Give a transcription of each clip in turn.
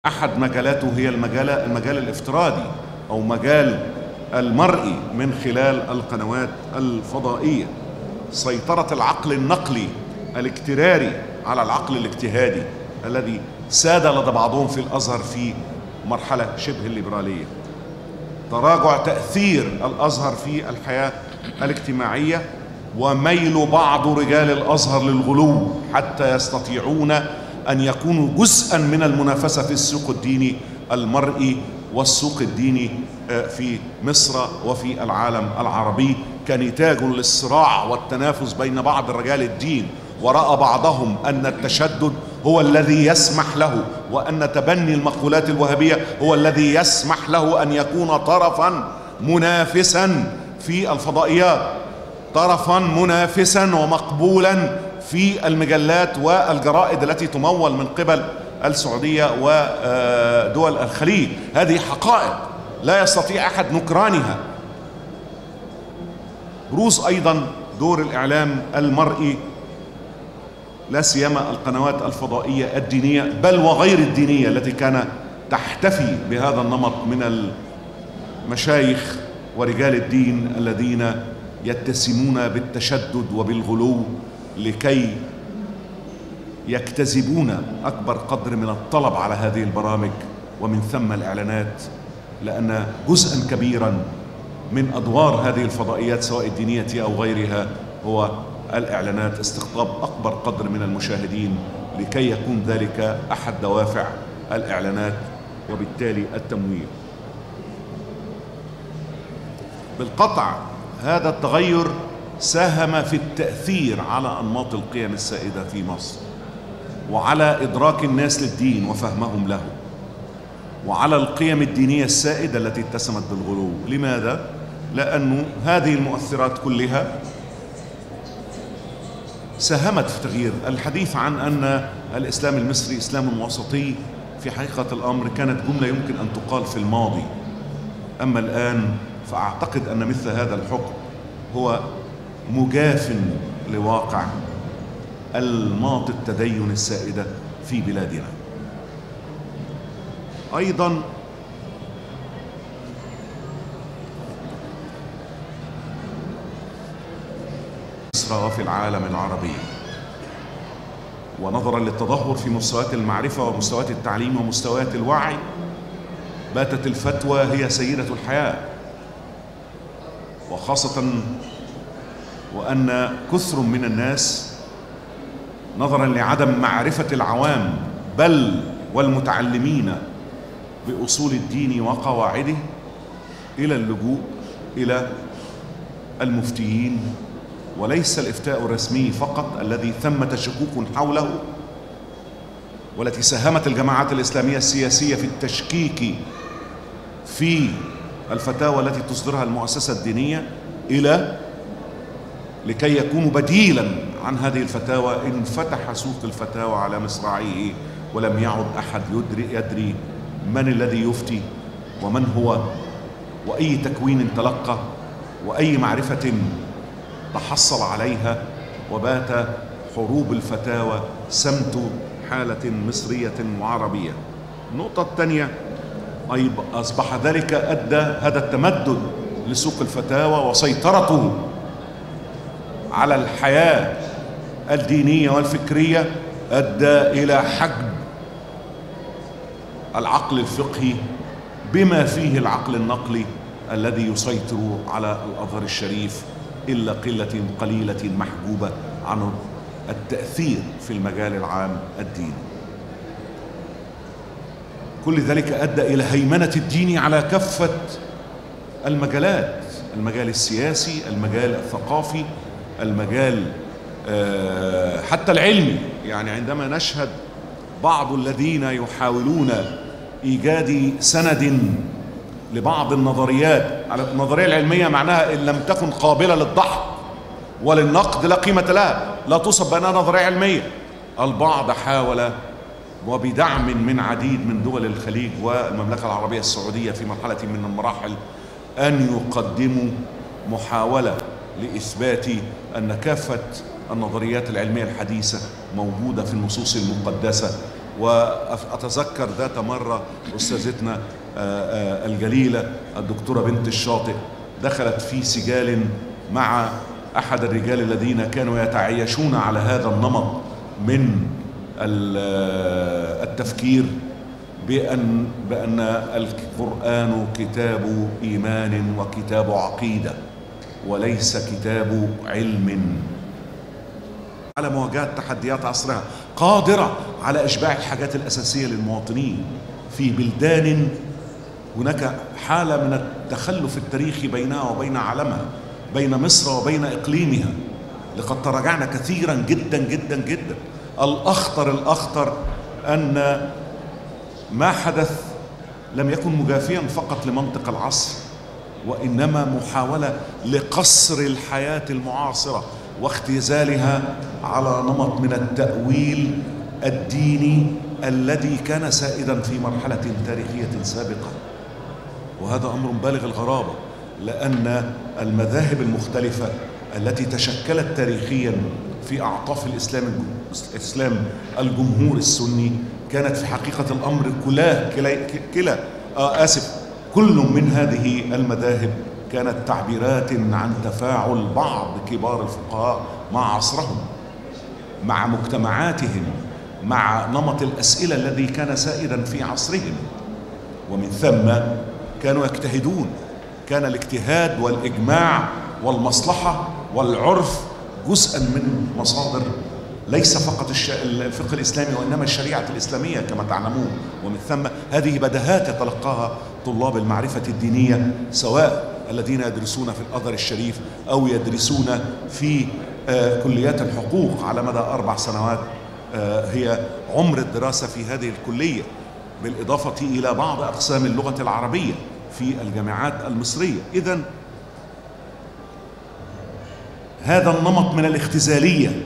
أحد مجالاته هي المجال الافتراضي أو مجال المرئي من خلال القنوات الفضائية. سيطرة العقل النقلي الاكتراري على العقل الاجتهادي الذي ساد لدى بعضهم في الأزهر في مرحلة شبه الليبرالية. تراجع تأثير الأزهر في الحياة الاجتماعية، وميل بعض رجال الأزهر للغلو حتى يستطيعون أن يكونوا جزءا من المنافسة في السوق الديني المرئي والسوق الديني في مصر وفي العالم العربي، كنتاج للصراع والتنافس بين بعض رجال الدين. ورأى بعضهم أن التشدد هو الذي يسمح له، وأن تبني المقولات الوهابية هو الذي يسمح له أن يكون طرفا منافسا في الفضائيات، طرفا منافسا ومقبولا في المجلات والجرائد التي تمول من قبل السعودية ودول الخليج. هذه حقائق لا يستطيع أحد نكرانها. بروز أيضا دور الإعلام المرئي، لا سيما القنوات الفضائية الدينية بل وغير الدينية التي كان تحتفي بهذا النمط من المشايخ ورجال الدين الذين يتسمون بالتشدد وبالغلو لكي يجتذبون أكبر قدر من الطلب على هذه البرامج ومن ثم الإعلانات، لأن جزءا كبيرا من أدوار هذه الفضائيات سواء الدينية أو غيرها هو الإعلانات، استقطاب أكبر قدر من المشاهدين لكي يكون ذلك أحد دوافع الإعلانات وبالتالي التمويل. بالقطع هذا التغير ساهم في التأثير على أنماط القيم السائدة في مصر، وعلى إدراك الناس للدين وفهمهم له، وعلى القيم الدينية السائدة التي اتسمت بالغلو. لماذا؟ لأن هذه المؤثرات كلها ساهمت في تغيير الحديث عن أن الإسلام المصري إسلام وسطي. في حقيقة الأمر كانت جملة يمكن أن تقال في الماضي، أما الآن فأعتقد أن مثل هذا الحكم هو مجاف لواقع أنماط التدين السائدة في بلادنا. أيضا مصر وفي العالم العربي، ونظرا للتدهور في مستويات المعرفة ومستويات التعليم ومستويات الوعي، باتت الفتوى هي سيدة الحياة، وخاصة وأن كثر من الناس نظرا لعدم معرفة العوام بل والمتعلمين بأصول الدين وقواعده إلى اللجوء إلى المفتيين، وليس الإفتاء الرسمي فقط الذي ثمة شكوك حوله، والتي ساهمت الجماعات الإسلامية السياسية في التشكيك في الفتاوى التي تصدرها المؤسسة الدينية، إلى لكي يكونوا بديلا عن هذه الفتاوى انفتح سوق الفتاوى على مصراعيه، ولم يعد أحد يدري من الذي يفتي ومن هو وأي تكوين تلقى وأي معرفة تحصل عليها. وبات حروب الفتاوى سمت حالة مصرية وعربية. النقطة الثانية، أصبح ذلك أدى هذا التمدد لسوق الفتاوى وسيطرته على الحياة الدينية والفكرية أدى إلى حجب العقل الفقهي بما فيه العقل النقلي الذي يسيطر على الأزهر الشريف إلا قلة قليلة محجوبة عن التأثير في المجال العام الديني. كل ذلك أدى إلى هيمنة الدين على كافة المجالات، المجال السياسي، المجال الثقافي، المجال حتى العلمي. يعني عندما نشهد بعض الذين يحاولون إيجاد سند لبعض النظريات، النظرية العلمية معناها إن لم تكن قابلة للدحض وللنقد لا قيمة لها، لا توصف بأنها نظرية علمية. البعض حاول وبدعم من عديد من دول الخليج والمملكة العربية السعودية في مرحلة من المراحل أن يقدموا محاولة لإثبات أن كافة النظريات العلمية الحديثة موجودة في النصوص المقدسة وأتذكر ذات مرة أستاذتنا الجليلة الدكتورة بنت الشاطئ دخلت في سجال مع أحد الرجال الذين كانوا يتعايشون على هذا النمط من التفكير بأن القرآن كتاب إيمان وكتاب عقيدة وليس كتاب علم، على مواجهة تحديات عصرها، قادرة على إشباع الحاجات الأساسية للمواطنين في بلدان هناك حالة من التخلف التاريخي بينها وبين عالمها، بين مصر وبين إقليمها. لقد تراجعنا كثيرا جدا جدا جدا. الأخطر أن ما حدث لم يكن مجافيا فقط لمنطق العصر، وإنما محاولة لقصر الحياة المعاصرة واختزالها على نمط من التأويل الديني الذي كان سائدا في مرحلة تاريخية سابقة. وهذا أمر بالغ الغرابة، لأن المذاهب المختلفة التي تشكلت تاريخيا في أعطاف الإسلام الجمهور السني كانت في حقيقة الأمر كل من هذه المذاهب كانت تعبيرات عن تفاعل بعض كبار الفقهاء مع عصرهم، مع مجتمعاتهم، مع نمط الأسئلة الذي كان سائدا في عصرهم، ومن ثم كانوا يجتهدون. كان الاجتهاد والإجماع والمصلحة والعرف جزءا من مصادر ليس فقط الفقه الإسلامي وإنما الشريعة الإسلامية كما تعلمون. ومن ثم هذه بدهات يتلقاها طلاب المعرفة الدينية، سواء الذين يدرسون في الأزهر الشريف أو يدرسون في كليات الحقوق على مدى 4 سنوات هي عمر الدراسة في هذه الكلية، بالإضافة إلى بعض أقسام اللغة العربية في الجامعات المصرية. إذن هذا النمط من الاختزالية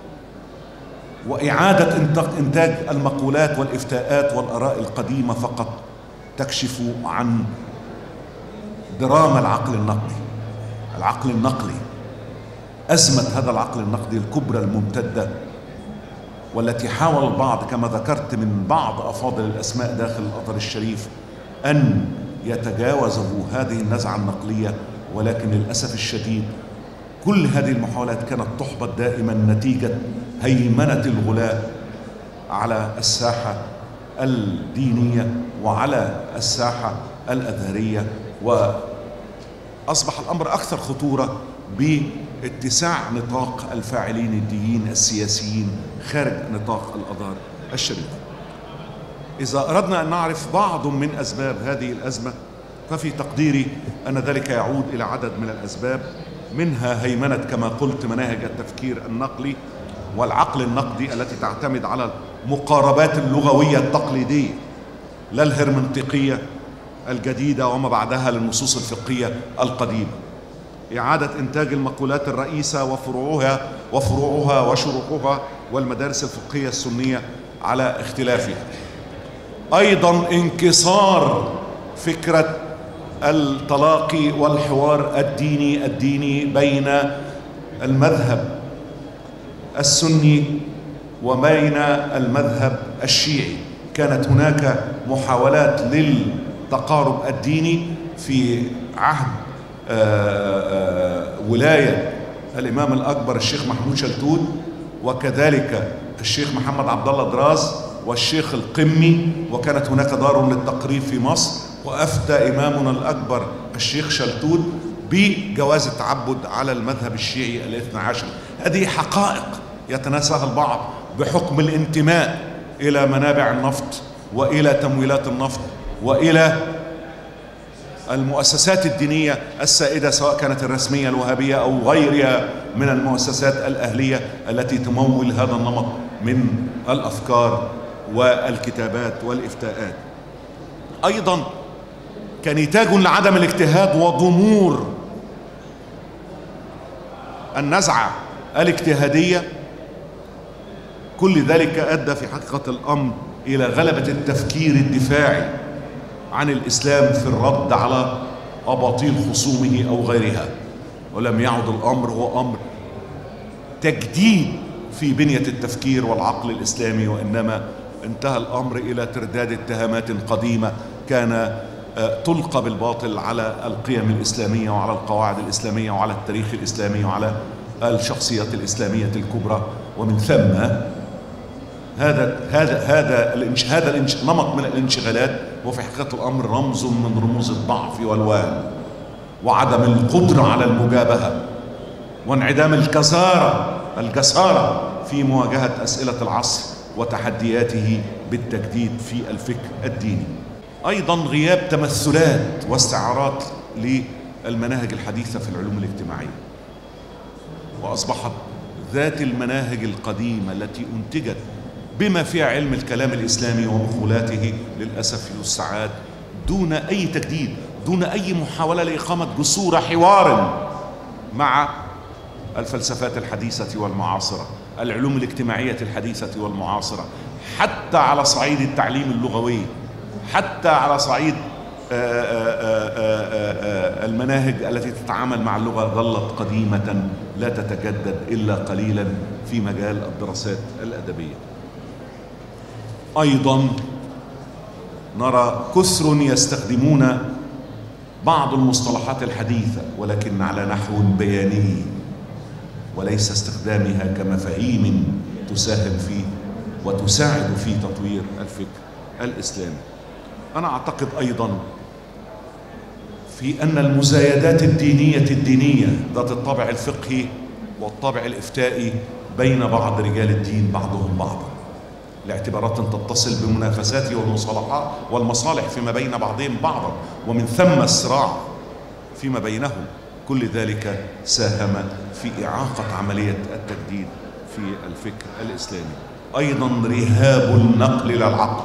وإعادة إنتاج المقولات والإفتاءات والآراء القديمة فقط تكشف عن دراما العقل النقلي، أزمة هذا العقل النقدي الكبرى الممتدة، والتي حاول البعض كما ذكرت من بعض أفاضل الأسماء داخل الأزهر الشريف أن يتجاوزوا هذه النزعة النقلية، ولكن للأسف الشديد كل هذه المحاولات كانت تحبط دائما نتيجة هيمنة الغلاة على الساحة الدينية وعلى الساحة الأزهرية، وأصبح الأمر أكثر خطورة باتساع نطاق الفاعلين الدينيين السياسيين خارج نطاق الأزهر الشريف. إذا أردنا أن نعرف بعض من أسباب هذه الأزمة ففي تقديري أن ذلك يعود إلى عدد من الأسباب، منها هيمنة كما قلت مناهج التفكير النقلي والعقل النقدي التي تعتمد على المقاربات اللغوية التقليدية لا الهرمنطيقية الجديدة وما بعدها للنصوص الفقهية القديمة. إعادة إنتاج المقولات الرئيسة وفروعها وشروحها والمدارس الفقهية السنية على اختلافها. أيضا انكسار فكرة التلاقي والحوار الديني بين المذهب السني وبين المذهب الشيعي. كانت هناك محاولات للتقارب الديني في عهد ولاية الإمام الأكبر الشيخ محمود شلتوت، وكذلك الشيخ محمد عبد الله دراز والشيخ القمي، وكانت هناك دار للتقريب في مصر، وأفتى إمامنا الأكبر الشيخ شلتوت بجواز التعبد على المذهب الشيعي الاثنى عشر. هذه حقائق يتناساها البعض بحكم الانتماء إلى منابع النفط وإلى تمويلات النفط وإلى المؤسسات الدينية السائدة سواء كانت الرسمية الوهابية أو غيرها من المؤسسات الأهلية التي تمول هذا النمط من الأفكار والكتابات والإفتاءات. أيضا كنتاج لعدم الاجتهاد وضمور النزعة الاجتهادية، كل ذلك أدى في حقيقة الأمر إلى غلبة التفكير الدفاعي عن الإسلام في الرد على أباطيل خصومه أو غيرها، ولم يعد الأمر هو أمر تجديد في بنية التفكير والعقل الإسلامي، وإنما انتهى الأمر إلى ترداد اتهامات قديمة كان تلقى بالباطل على القيم الإسلامية وعلى القواعد الإسلامية وعلى التاريخ الإسلامي وعلى الشخصيات الإسلامية الكبرى. ومن ثم هذا نمط من الانشغالات هو في حقيقة الأمر رمز من رموز الضعف والوهن وعدم القدرة على المجابهة وانعدام الجسارة في مواجهة أسئلة العصر وتحدياته بالتجديد في الفكر الديني. أيضا غياب تمثلات واستعارات للمناهج الحديثة في العلوم الاجتماعية، وأصبحت ذات المناهج القديمة التي أنتجت بما فيها علم الكلام الإسلامي ومخولاته للأسف والسعاد دون أي تجديد، دون أي محاولة لإقامة جسور حوار مع الفلسفات الحديثة والمعاصرة، العلوم الاجتماعية الحديثة والمعاصرة، حتى على صعيد التعليم اللغوي، حتى على صعيد المناهج التي تتعامل مع اللغة ظلت قديمة لا تتجدد إلا قليلا في مجال الدراسات الأدبية. أيضا نرى كثر يستخدمون بعض المصطلحات الحديثة ولكن على نحو بياني وليس استخدامها كمفاهيم تساهم في وتساعد في تطوير الفكر الإسلامي. أنا أعتقد أيضا في أن المزايدات الدينية ذات الطابع الفقهي والطابع الإفتائي بين بعض رجال الدين بعضهم بعضا لاعتبارات تتصل بمنافسات والمصالح فيما بين بعضهم بعضا، ومن ثم الصراع فيما بينهم، كل ذلك ساهم في إعاقة عملية التجديد في الفكر الإسلامي. أيضا رهاب النقل إلى العقل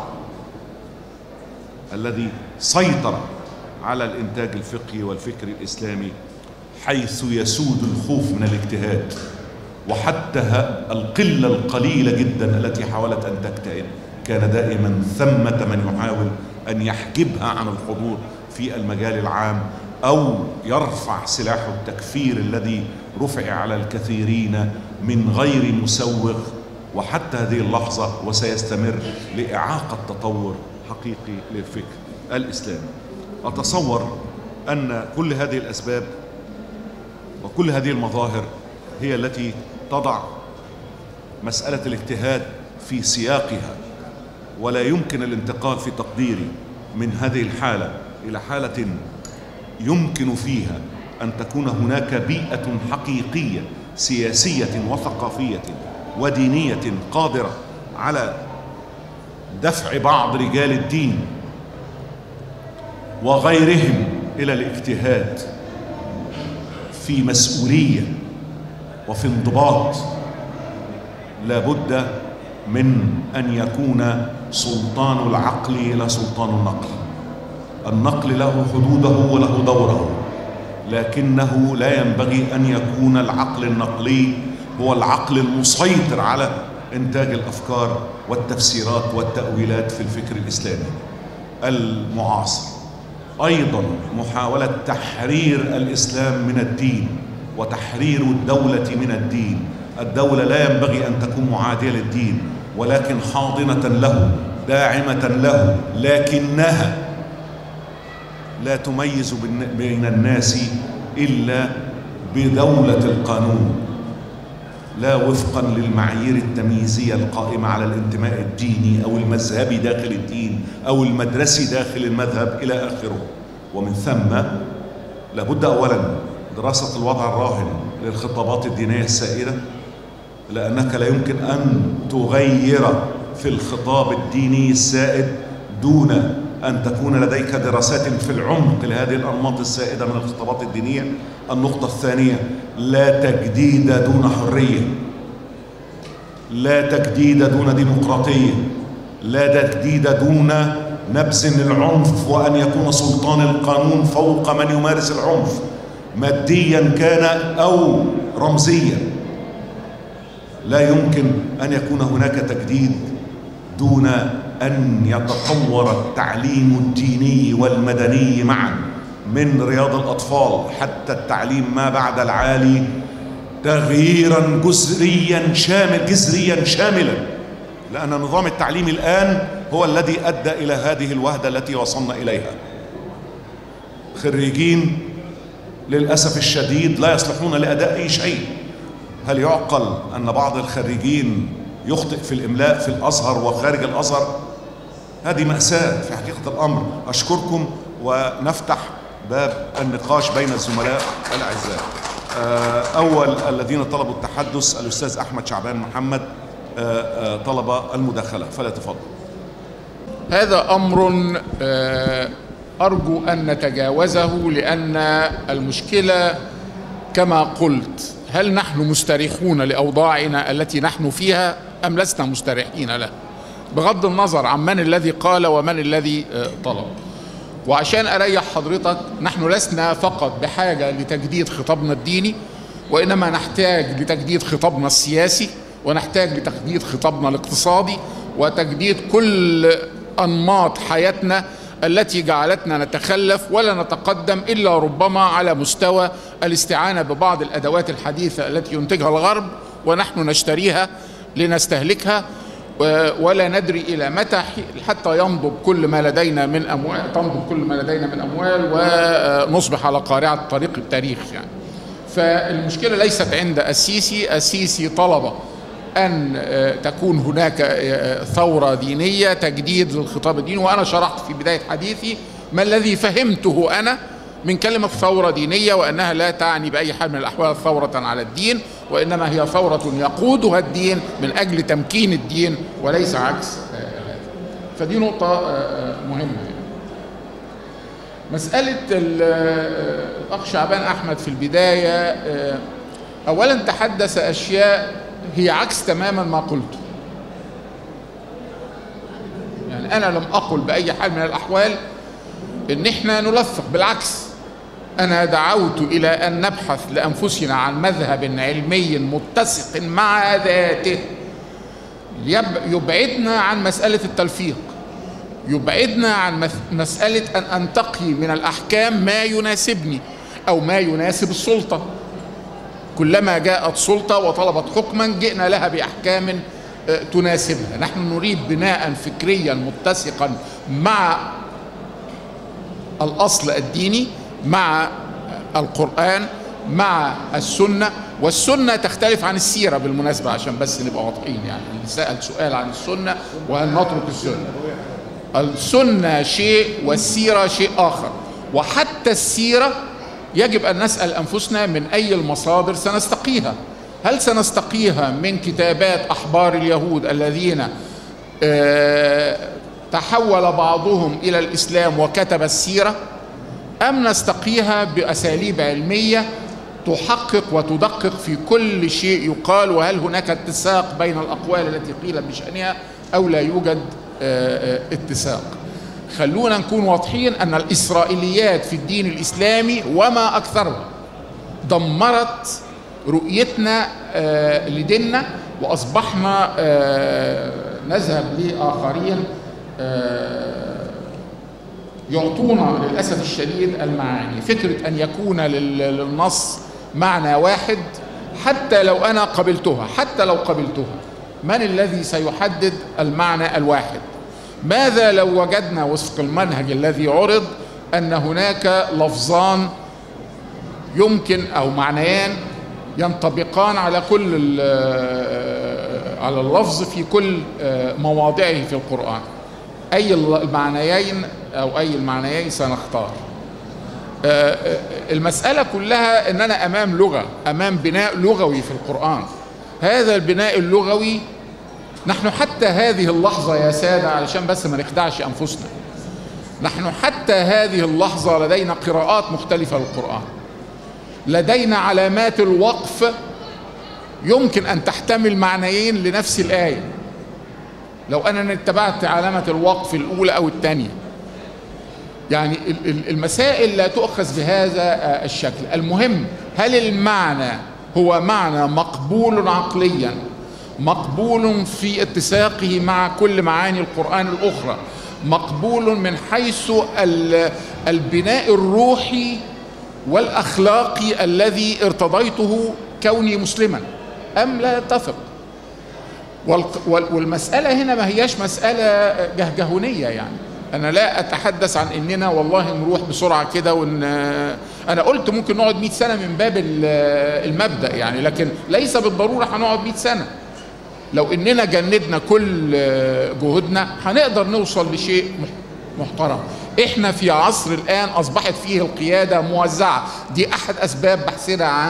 الذي سيطر على الإنتاج الفقهي والفكري الإسلامي، حيث يسود الخوف من الاجتهاد، وحتى القلة القليلة جدا التي حاولت أن تجتهد كان دائما ثمة من يحاول أن يحجبها عن الحضور في المجال العام أو يرفع سلاح التكفير الذي رفع على الكثيرين من غير مسوغ، وحتى هذه اللحظة وسيستمر لإعاقة تطور حقيقي للفكر الإسلامي. أتصور أن كل هذه الأسباب وكل هذه المظاهر هي التي تضع مسألة الاجتهاد في سياقها، ولا يمكن الانتقال في تقديري من هذه الحالة إلى حالة يمكن فيها أن تكون هناك بيئة حقيقية سياسية وثقافية ودينية قادرة على دفع بعض رجال الدين وغيرهم إلى الاجتهاد في مسؤولية وفي انضباط. لا بد من أن يكون سلطان العقل إلى سلطان النقل. النقل له حدوده وله دوره، لكنه لا ينبغي أن يكون العقل النقلي هو العقل المسيطر على إنتاج الأفكار والتفسيرات والتأويلات في الفكر الإسلامي المعاصر. أيضا محاولة تحرير الإسلام من الدين وتحرير الدولة من الدين. الدولة لا ينبغي أن تكون معادية للدين، ولكن حاضنة له داعمة له، لكنها لا تميز بين الناس إلا بدولة القانون، لا وفقا للمعايير التمييزية القائمة على الانتماء الديني أو المذهبي داخل الدين أو المدرسي داخل المذهب إلى آخره. ومن ثم لابد أولا دراسة الوضع الراهن للخطابات الدينية السائدة، لأنك لا يمكن أن تغير في الخطاب الديني السائد دون أن تكون لديك دراسات في العمق لهذه الأنماط السائدة من الخطابات الدينية. النقطة الثانية: لا تجديد دون حرية، لا تجديد دون ديمقراطية، لا تجديد دون نبذ العنف، وأن يكون سلطان القانون فوق من يمارس العنف ماديا كان أو رمزيا. لا يمكن أن يكون هناك تجديد دون أن يتطور التعليم الديني والمدني معا، من رياض الأطفال حتى التعليم ما بعد العالي، تغييرا جذريا شاملا. لأن نظام التعليم الآن هو الذي أدى إلى هذه الوهدة التي وصلنا إليها. خريجين للأسف الشديد لا يصلحون لأداء أي شيء. هل يعقل أن بعض الخريجين يخطئ في الإملاء في الأزهر وخارج الأزهر؟ هذه مأساة في حقيقة الأمر. أشكركم ونفتح باب النقاش بين الزملاء الأعزاء. أول الذين طلبوا التحدث الأستاذ أحمد شعبان محمد طلب المداخلة، فليتفضل. هذا أمر أرجو أن نتجاوزه، لأن المشكلة كما قلت، هل نحن مستريحون لأوضاعنا التي نحن فيها أم لسنا مستريحين لها، بغض النظر عن من الذي قال ومن الذي طلب. وعشان أريح حضرتك، نحن لسنا فقط بحاجة لتجديد خطابنا الديني، وإنما نحتاج لتجديد خطابنا السياسي، ونحتاج لتجديد خطابنا الاقتصادي، وتجديد كل أنماط حياتنا التي جعلتنا نتخلف ولا نتقدم إلا ربما على مستوى الاستعانة ببعض الأدوات الحديثة التي ينتجها الغرب ونحن نشتريها لنستهلكها، ولا ندري إلى متى حتى ينضب كل ما لدينا من أموال ونصبح على قارعة طريق التاريخ يعني. فالمشكلة ليست عند السيسي. السيسي طلب أن تكون هناك ثورة دينية، تجديد للخطاب الديني، وأنا شرحت في بداية حديثي ما الذي فهمته أنا من كلمة ثورة دينية، وأنها لا تعني بأي حال من الأحوال ثورة على الدين، وإنما هي ثورة يقودها الدين من أجل تمكين الدين وليس عكس هذا. فدي نقطة مهمة. مسألة الأخ شعبان أحمد في البداية، أولا تحدث أشياء هي عكس تماما ما قلته. يعني أنا لم أقل بأي حال من الأحوال إن إحنا نلفق، بالعكس أنا دعوت إلى أن نبحث لأنفسنا عن مذهب علمي متسق مع ذاته يبعدنا عن مسألة التلفيق، يبعدنا عن مسألة أن أنتقي من الأحكام ما يناسبني أو ما يناسب السلطة. كلما جاءت سلطة وطلبت حكما جئنا لها بأحكام تناسبها. نحن نريد بناء فكريا متسقا مع الأصل الديني، مع القرآن، مع السنة. والسنة تختلف عن السيرة بالمناسبة عشان بس نبقى واضحين. يعني اللي سأل سؤال عن السنة وهل نترك السنة، السنة شيء والسيرة شيء آخر. وحتى السيرة يجب أن نسأل أنفسنا من أي المصادر سنستقيها. هل سنستقيها من كتابات أحبار اليهود الذين تحول بعضهم إلى الإسلام وكتب السيرة، أم نستقيها بأساليب علمية تحقق وتدقق في كل شيء يقال، وهل هناك اتساق بين الأقوال التي قيل بشأنها أو لا يوجد اتساق. خلونا نكون واضحين أن الإسرائيليات في الدين الإسلامي وما أكثرها دمرت رؤيتنا لديننا، وأصبحنا نذهب لآخرين يعطونا للأسف الشديد المعاني. فكرة أن يكون للنص معنى واحد حتى لو أنا قبلتها، حتى لو قبلتها، من الذي سيحدد المعنى الواحد؟ ماذا لو وجدنا وفق المنهج الذي عرض أن هناك لفظان يمكن أو معنيان ينطبقان على كل على اللفظ في كل مواضعه في القرآن؟ أي المعنيين أو أي المعنيين سنختار؟ المسألة كلها أننا أمام لغة، أمام بناء لغوي في القرآن. هذا البناء اللغوي نحن حتى هذه اللحظة يا سادة، علشان بس ما نخدعش أنفسنا، نحن حتى هذه اللحظة لدينا قراءات مختلفة للقرآن، لدينا علامات الوقف يمكن أن تحتمل معنيين لنفس الآية لو أنا اتبعت علامة الوقف الأولى أو الثانية. يعني المسائل لا تؤخذ بهذا الشكل. المهم، هل المعنى هو معنى مقبول عقليا، مقبول في اتساقه مع كل معاني القرآن الأخرى، مقبول من حيث البناء الروحي والأخلاقي الذي ارتضيته كوني مسلما، أم لا يتفق؟ والمسألة هنا ما هياش مسألة جهجهونية، يعني أنا لا أتحدث عن إننا والله نروح بسرعة كده أنا قلت ممكن نقعد 100 سنة من باب المبدأ يعني، لكن ليس بالضرورة هنقعد 100 سنة. لو إننا جندنا كل جهودنا هنقدر نوصل لشيء محترم. إحنا في عصر الآن أصبحت فيه القيادة موزعة، دي أحد أسباب بحثنا عن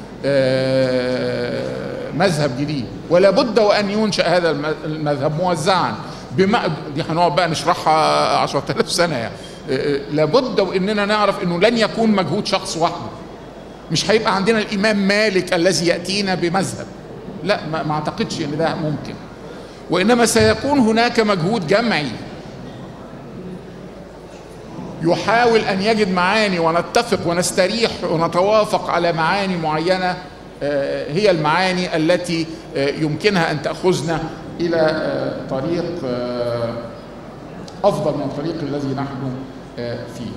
مذهب جديد، ولا بد وأن ينشأ هذا المذهب موزعا. دي هنقعد بقى نشرحها 10,000 سنة يعني. لابد وإننا نعرف إنه لن يكون مجهود شخص وحده. مش هيبقى عندنا الإمام مالك الذي يأتينا بمذهب، لا، ما أعتقدش إن ده ممكن. وإنما سيكون هناك مجهود جمعي يحاول أن يجد معاني، ونتفق ونستريح ونتوافق على معاني معينة هي المعاني التي يمكنها أن تأخذنا إلى طريق أفضل من الطريق الذي نحن فيه.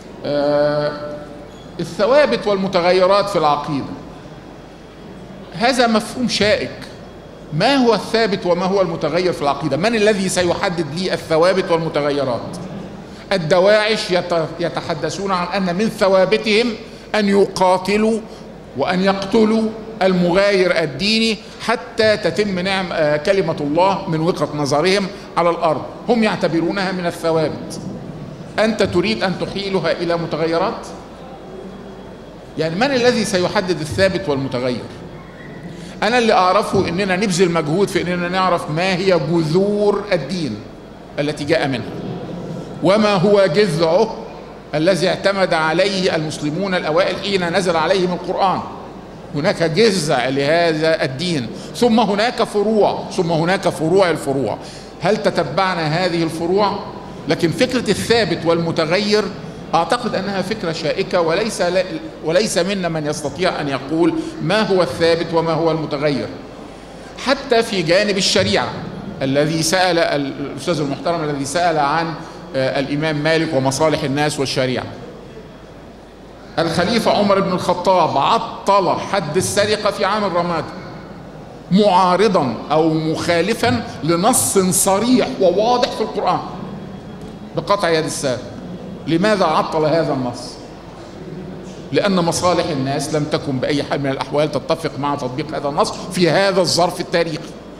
الثوابت والمتغيرات في العقيدة هذا مفهوم شائك. ما هو الثابت وما هو المتغير في العقيدة؟ من الذي سيحدد لي الثوابت والمتغيرات؟ الدواعش يتحدثون عن أن من ثوابتهم أن يقاتلوا وأن يقتلوا المغاير الديني حتى تتم كلمة الله من وجهة نظرهم على الأرض. هم يعتبرونها من الثوابت. أنت تريد أن تحيلها إلى متغيرات؟ يعني من الذي سيحدد الثابت والمتغير؟ أنا اللي أعرفه إننا نبذل مجهود في إننا نعرف ما هي جذور الدين التي جاء منها، وما هو جذعه الذي اعتمد عليه المسلمون الأوائل حين نزل عليهم القرآن. هناك جذع لهذا الدين، ثم هناك فروع، ثم هناك فروع الفروع. هل تتبعنا هذه الفروع؟ لكن فكرة الثابت والمتغير أعتقد أنها فكرة شائكة، وليس منا من يستطيع أن يقول ما هو الثابت وما هو المتغير. حتى في جانب الشريعة الذي سأل الأستاذ المحترم الذي سأل عن الإمام مالك ومصالح الناس والشريعة، الخليفة عمر بن الخطاب عطل حد السرقة في عام الرمادة معارضا أو مخالفا لنص صريح وواضح في القرآن بقطع يد السارق. لماذا عطل هذا النص؟ لأن مصالح الناس لم تكن بأي حال من الأحوال تتفق مع تطبيق هذا النص في هذا الظرف التاريخي.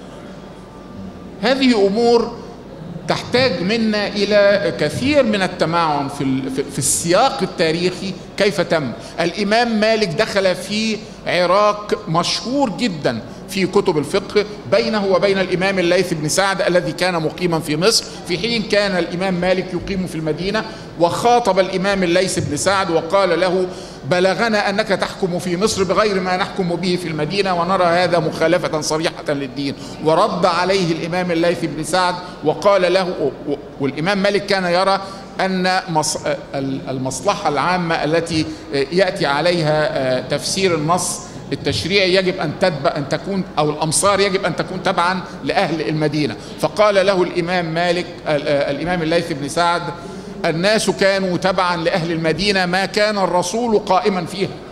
هذه أمور تحتاج منا إلى كثير من التمعن في السياق التاريخي. كيف تم؟ الإمام مالك دخل في عراك مشهور جدا في كتب الفقه بينه وبين الإمام الليث بن سعد الذي كان مقيما في مصر، في حين كان الإمام مالك يقيم في المدينة. وخاطب الإمام الليث بن سعد وقال له: بلغنا أنك تحكم في مصر بغير ما نحكم به في المدينة، ونرى هذا مخالفة صريحة للدين. ورد عليه الإمام الليث بن سعد وقال له، والإمام مالك كان يرى أن المصلحة العامة التي يأتي عليها تفسير النص التشريعي يجب أن تكون، أو الأمصار يجب أن تكون تبعا لأهل المدينة. فقال له الإمام مالك، الإمام الليث بن سعد: الناس كانوا تبعا لأهل المدينة ما كان الرسول قائما فيها.